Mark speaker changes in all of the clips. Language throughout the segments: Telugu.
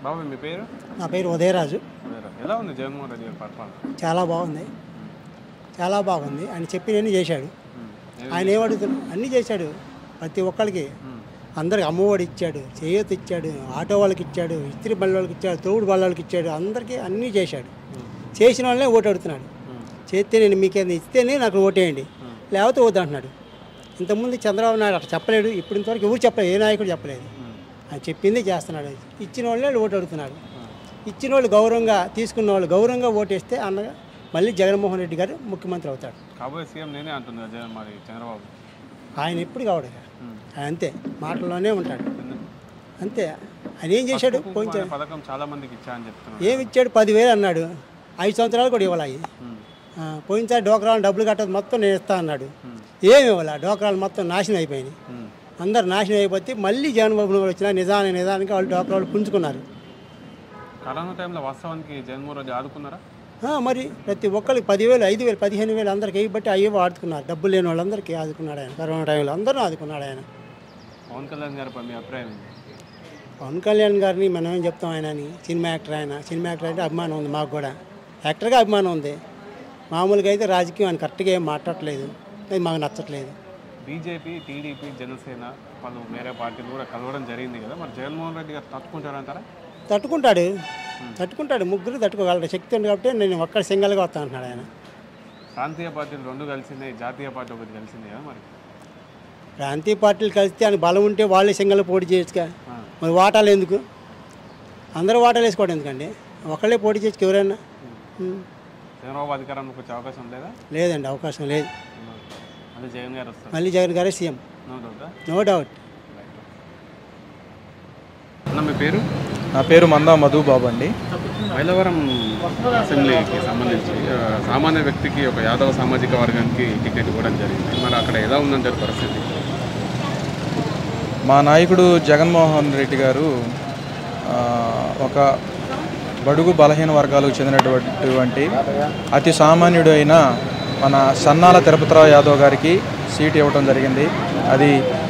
Speaker 1: బాబు మీ పేరు?
Speaker 2: నా పేరు ఉదయరాజు.
Speaker 1: ఎలా ఉంది జగన్మోహన్ రెడ్డి గారి పరిపాలన?
Speaker 2: చాలా బాగుంది, చాలా బాగుంది. ఆయన చెప్పినవన్నీ చేశాడు. ఆయన ఏమడుగుతున్నాడు అన్నీ చేశాడు. ప్రతి ఒక్కరికి అందరికి అమ్మఒడి ఇచ్చాడు, చేయూత ఇచ్చాడు, ఆటో వాళ్ళకి ఇచ్చాడు, ఇస్త్రీ బళ్ళ వాళ్ళకి ఇచ్చాడు, తోడు బళ్ళ వాళ్ళకి ఇచ్చాడు. అందరికీ అన్నీ చేశాడు. చేసిన వాళ్ళనే ఓటు అడుగుతున్నాడు. చేస్తే నేను మీకేమైనా ఇస్తేనే నాకు ఓటేయండి, లేకపోతే వద్దంటున్నాడు. ఇంతకుముందు చంద్రబాబు నాయుడు అట్లా చెప్పలేడు. ఇప్పుడు ఇంతవరకు ఎవరు చెప్పలేదు, ఏ నాయకుడు చెప్పలేదు. ఆయన చెప్పింది చేస్తున్నాడు. ఇచ్చిన వాళ్ళే ఓటు అడుగుతున్నాడు. ఇచ్చిన వాళ్ళు గౌరవంగా, తీసుకున్న వాళ్ళు గౌరవంగా ఓటేస్తే అన్నగా మళ్ళీ జగన్మోహన్ రెడ్డి గారు ముఖ్యమంత్రి అవుతాడు.
Speaker 1: కాబోయే సీఎం నేనే అంటున్నా జగన్, మరి చంద్రబాబు
Speaker 2: ఆయన ఎప్పుడు కావడు, ఆయన అంతే మాటల్లోనే ఉంటాడు, అంతే. ఆయన ఏం చేశాడు?
Speaker 1: పథకం చాలా మందికి ఇచ్చా అని చెప్తున్నాడు.
Speaker 2: ఏమి ఇచ్చాడు? 10,000 అన్నాడు. 5 సంవత్సరాలు కూడా ఇవ్వాలి. పోయినసారి డోక్రాలు డబ్బులు కట్టదు మొత్తం నేను ఇస్తా అన్నాడు. ఏమి ఇవ్వాలి? డోక్రాలు మొత్తం నాశనం అయిపోయినాయి. అందరు నాశనం అయిపోతే మళ్ళీ జగన్మోహన్ వచ్చిన నిజానికి వాళ్ళు డోక్రాలు పుంజుకున్నారు.
Speaker 1: కరోనా టైంలో వాస్తవానికి జగన్మోహన్ రెడ్డి ఆదుకున్నారా?
Speaker 2: మరి ప్రతి ఒక్కరికి 10,000, 5,000, 15,000 అందరికి వేయబట్టి అయ్యో ఆదుకున్నారు. డబ్బులు లేని వాళ్ళందరికీ ఆదుకున్నాడు ఆయన. కరోనా టైంలో అందరూ ఆదుకున్నాడు ఆయన.
Speaker 1: పవన్ కళ్యాణ్ గారిపై మీ అభిప్రాయం ఏంటి?
Speaker 2: పవన్ కళ్యాణ్ గారిని మనం ఏం చెప్తాం, ఆయనని సినిమా యాక్టర్. ఆయన సినిమా యాక్టర్ అంటే అభిమానం ఉంది మాకు కూడా, యాక్టర్గా అభిమానం ఉంది. మామూలుగా అయితే రాజకీయం ఆయన కరెక్ట్గా ఏం మాట్లాడట్లేదు, అది మాకు నచ్చట్లేదు.
Speaker 1: బీజేపీ, టీడీపీ, జనసేన వాళ్ళు వేరే పార్టీలు కూడా కలవడం జరిగింది కదా, మరి జగన్మోహన్ రెడ్డి గారు తట్టుకుంటారంటారా?
Speaker 2: తట్టుకుంటాడు. ముగ్గురు తట్టుకోగలరు, శక్తి ఉంది కాబట్టి నేను ఒక్కడ సింగల్గా వస్తా అంటున్నాడు ఆయన.
Speaker 1: ప్రాంతీయ పార్టీలు 2 కలిసిందే, జాతీయ పార్టీ ఒకటి కలిసిందే కదా, మరి
Speaker 2: ప్రాంతీయ పార్టీలు కలిస్తే ఆయన బలం ఉంటే వాళ్ళే సింగల్ పోటీ చేయొచ్చుగా. మరి వాటాలు ఎందుకు? అందరూ వాటాలు వేసుకోవడం ఎందుకండి? ఒకళ్ళే పోటీ చేయొచ్చు ఎవరైనా.
Speaker 1: చంద్రబాబు అధికారంలోకి వచ్చే అవకాశం లేదా?
Speaker 2: లేదండి, అవకాశం లేదు.
Speaker 1: మళ్ళీ జగన్ గారు వస్తారు.
Speaker 2: మళ్ళీ జగన్ గారే సీఎం, నో డౌట్.
Speaker 1: మీ పేరు?
Speaker 3: నా పేరు మందా మధుబాబు అండి.
Speaker 1: మైలవరం అసెంబ్లీకి సంబంధించి సామాన్య వ్యక్తికి ఒక యాదవ సామాజిక వర్గానికి టికెట్ ఇవ్వడం జరిగింది. మరి అక్కడ ఎలా ఉందంటారు పరిస్థితి?
Speaker 3: మా నాయకుడు జగన్మోహన్ రెడ్డి గారు ఒక బడుగు బలహీన వర్గాలకు చెందినటువంటి అతి సామాన్యుడు అయిన మన సన్నాల తిరుపతిరావు యాదవ్ గారికి సీట్ ఇవ్వడం జరిగింది. అది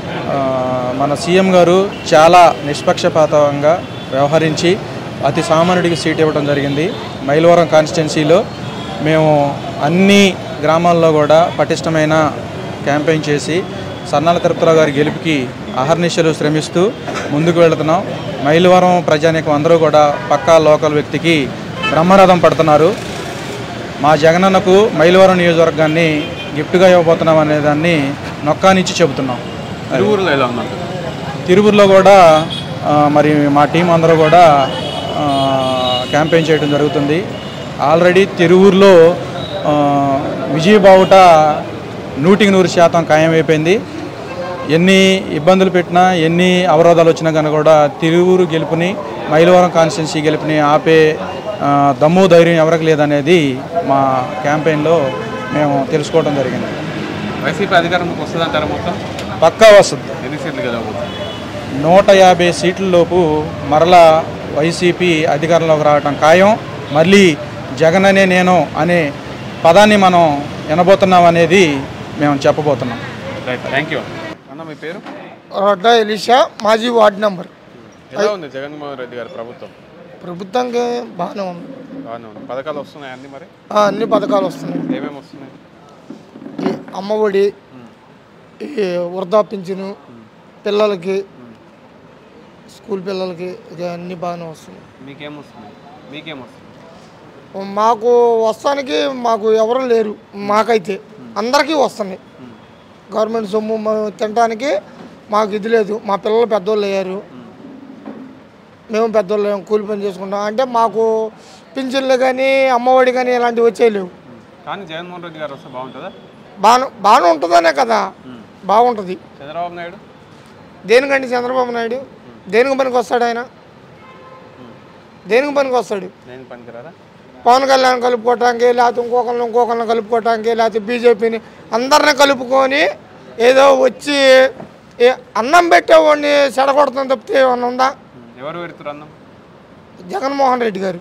Speaker 3: మన సీఎం గారు చాలా నిష్పక్షపాతంగా వ్యవహరించి అతి సామాన్యుడికి సీట్ ఇవ్వడం జరిగింది. మైలవరం కాన్స్టిట్యున్సీలో మేము అన్ని గ్రామాల్లో కూడా పటిష్టమైన క్యాంపెయిన్ చేసి సన్నాల తిరుపతిరావు గారి గెలుపుకి అహర్నిశలు శ్రమిస్తూ ముందుకు వెళుతున్నాం. మైలవరం ప్రజానీకం అందరూ కూడా పక్కా లోకల్ వ్యక్తికి బ్రహ్మరథం పడుతున్నారు. మా జగనన్నకు మైలవరం నియోజకవర్గాన్ని గిఫ్ట్గా ఇవ్వబోతున్నాం అనే దాన్ని నొక్కానిచ్చి చెబుతున్నాం.
Speaker 1: తిరువురులో ఎలా ఉన్నారు?
Speaker 3: తిరువురులో కూడా మరి మా టీం అందరూ కూడా క్యాంపెయిన్ చేయడం జరుగుతుంది. ఆల్రెడీ తిరువురులో విజయబావుట 100% ఖాయమైపోయింది. ఎన్ని ఇబ్బందులు పెట్టినా, ఎన్ని అవరోధాలు వచ్చినా కనుక కూడా తిరువురు గెలుపుని, మైలవరం కాన్స్టిట్యున్సీ గెలుపుని ఆపే దమ్ము ధైర్యం ఎవరికి లేదనేది మా క్యాంపెయిన్లో మేము తెలుసుకోవడం జరిగింది.
Speaker 1: వైసీపీ అధికారంలోకి వస్తుందంటారా? మొత్తం
Speaker 3: పక్కా వస్తుంది.
Speaker 1: ఎన్ని సీట్లు గెలవబోతుంది?
Speaker 3: 150 సీట్లలోపు మరలా వైసీపీ అధికారంలోకి రావడం ఖాయం. మళ్ళీ జగన్ అనే నేను అనే పదాన్ని మనం వినబోతున్నాం అనేది మేము చెప్పబోతున్నాం.
Speaker 1: రైట్, థ్యాంక్ యూ అన్న. మీ పేరు?
Speaker 4: రొడ్డా ఎలీషా, మాజీ వార్డు నెంబర్.
Speaker 1: ఎలా ఉంది జగన్మోహన్ రెడ్డి గారి ప్రభుత్వం?
Speaker 4: ప్రభుత్వానికి బాగానే ఉంది.
Speaker 1: పథకాలు వస్తున్నాయి అన్ని? మరి
Speaker 4: అన్ని పథకాలు వస్తున్నాయి.
Speaker 1: ఏమేమి వస్తున్నాయి?
Speaker 4: ఈ అమ్మఒడి, ఈ వృద్ధాపింఛను, పిల్లలకి, స్కూల్ పిల్లలకి అన్నీ బాగానే వస్తున్నాయి.
Speaker 1: మీకేమొస్తుంది?
Speaker 4: మాకు వస్తానికి మాకు ఎవరు లేరు. మాకైతే అందరికీ వస్తున్నాయి. గవర్నమెంట్ సొమ్ము తినడానికి మాకు ఇది లేదు. మా పిల్లలు పెద్దోళ్ళు అయ్యారు, మేము పెద్దోళ్ళు కూలి పని చేసుకుంటాం. అంటే మాకు పింఛన్లు కానీ, అమ్మఒడి కానీ ఇలాంటివి వచ్చేయలేవు.
Speaker 1: కానీ జగన్మోహన్ రెడ్డి గారు వస్తే బాగుంటుందా?
Speaker 4: బాగానే ఉంటుందనే కదా, బాగుంటుంది.
Speaker 1: చంద్రబాబు నాయుడు
Speaker 4: దేనికండి? చంద్రబాబు నాయుడు దేనికి పనికి వస్తాడు? ఆయన దేనికి పనికి వస్తాడు? పవన్ కళ్యాణ్ కలుపుకోవటానికి, లేకపోతే ఇంకొకరిని కలుపుకోవటానికి, లేకపోతే బీజేపీని అందరినీ కలుపుకొని ఏదో వచ్చి అన్నం పెట్టేవాడిని చెడగొడతాం తప్పితే ఏమన్నా ఉందా?
Speaker 1: ఎవరు పెడుతున్నారు అన్నం?
Speaker 4: జగన్మోహన్ రెడ్డి గారు.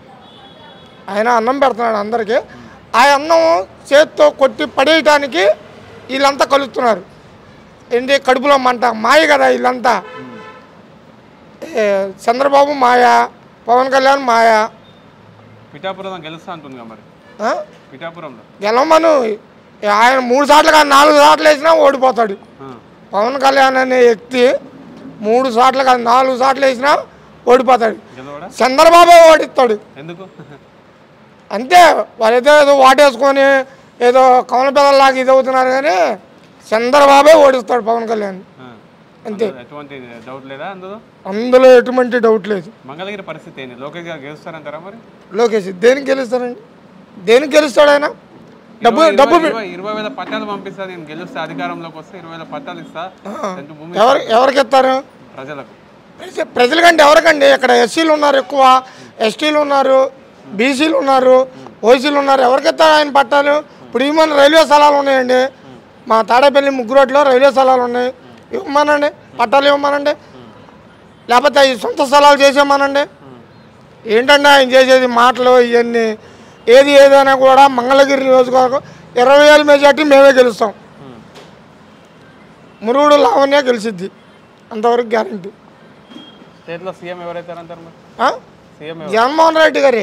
Speaker 4: ఆయన అన్నం పెడుతున్నాడు అందరికీ. ఆ అన్నం చేత్తో కొట్టి పడేయటానికి వీళ్ళంతా కలుపుతున్నారు. ఏంటి కడుపులో మంట? మాయ కదా వీళ్ళంతా. చంద్రబాబు మాయ, పవన్ కళ్యాణ్ మాయా.
Speaker 1: పిఠాపురం గెలుస్తా అంటుందిగా మరి.
Speaker 4: ఆ?
Speaker 1: పిఠాపురంలో
Speaker 4: గెలవమను. ఆయన 3 సార్లు కాదు 4 సార్లు వేసినా ఓడిపోతాడు. పవన్ కళ్యాణ్ అనే వ్యక్తి 3 సార్లు కాదు 4 సార్లు వేసినా ఓడిపోతాడు. చంద్రబాబు ఓడిస్తాడు.
Speaker 1: ఎందుకు?
Speaker 4: అంతే. వాళ్ళైతే ఏదో వాటేసుకొని ఏదో కమల పిల్లలాగా ఇది అవుతున్నారు కానీ చంద్రబాబే ఓడిస్తాడు పవన్ కళ్యాణ్. అంతే.
Speaker 1: ఎటువంటి డౌట్ లేదా
Speaker 4: అందులో ఎటువంటి డౌట్ లేదు.
Speaker 1: మంగళగిరి పరిస్థితి ఏంటి? లోకేష్ గారు గెలుస్తారంటారా మరి?
Speaker 4: లోకేష్ దేనికి గెలుస్తారండి? దేనికి గెలుస్తాడు ఆయన? డబ్బు
Speaker 1: 20,000 పట్టాలు పంపిస్తా, నేను గెలుస్తా, అధికారంలోకి వస్తే 20,000 పట్టాలు ఇస్తా.
Speaker 4: ఎవరికి ఇస్తారు?
Speaker 1: ప్రజలకు.
Speaker 4: ప్రజలకంటే ఎవరికండి? ఇక్కడ ఎస్సీలు ఉన్నారు, ఎక్కువ ఎస్టీలు ఉన్నారు, బీసీలు ఉన్నారు, ఓసీలు ఉన్నారు. ఎవరికి ఇస్తారు ఆయన పట్టాలు? ఇప్పుడు ఇవ్వమని రైల్వే స్థలాలు ఉన్నాయండి. మా తాడేపల్లి ముగ్గురోడ్లో రైల్వే స్థలాలు ఉన్నాయి, ఇవ్వమనండి. పట్టాలు ఇవ్వమనండి. లేకపోతే ఈ సొంత స్థలాలు చేసేమనండి. ఏంటంటే ఆయన చేసేది మాటలు ఇవన్నీ. ఏదైనా కూడా మంగళగిరి నియోజకవర్గం 20,000 మెజార్టీ మేమే గెలుస్తాం. మురుగుడు లావణ్య గెలిచిద్ది, అంతవరకు గ్యారంటీ.
Speaker 1: స్టేట్లో సీఎం ఎవరైతారంటారు మరి?
Speaker 4: జగన్మోహన్ రెడ్డి గారే.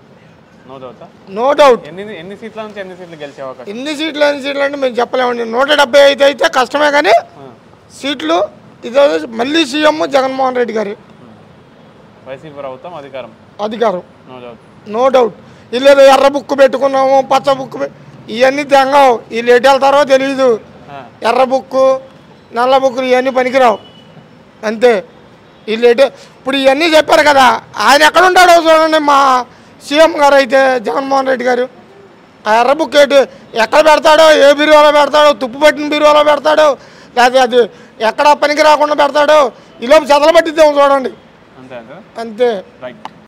Speaker 4: No doubt.
Speaker 1: ఎన్ని సీట్ల నుంచి ఎన్ని సీట్లు గెలిచే అవకాశం?
Speaker 4: ఎన్ని సీట్లు అంటే మేము చెప్పలేమండి. 175 అయితే కష్టమే కానీ సీట్లు ఇదే మళ్ళీ సీఎం జగన్మోహన్ రెడ్డి గారు.
Speaker 1: వైసీపీ ప్రభుత్వం
Speaker 4: అధికారం నో డౌట్. వీళ్ళు ఏదో ఎర్ర బుక్కు పెట్టుకున్నాము, పచ్చ బుక్కు, ఇవన్నీ తెంగవు. వీళ్ళు ఎటు వెళ్తారో తెలియదు. ఎర్ర బుక్కు, నల్ల బుక్కులు ఇవన్నీ పనికిరావు. అంతే. వీళ్ళు ఎటు ఇప్పుడు ఇవన్నీ చెప్పారు కదా, ఆయన ఎక్కడ ఉంటాడో చూడండి. మా సీఎం గారు అయితే జగన్మోహన్ రెడ్డి గారు ఆ ఎర్ర బుక్ ఎక్కడ పెడతాడో, ఏ బీరువాలో పెడతాడో, తుప్పు పట్టిన బీరువాలో పెడతాడో, లేకపోతే అది ఎక్కడ పనికి రాకుండా పెడతాడో, ఈలోపు చెదలు పట్టిద్దాము చూడండి. అంతే.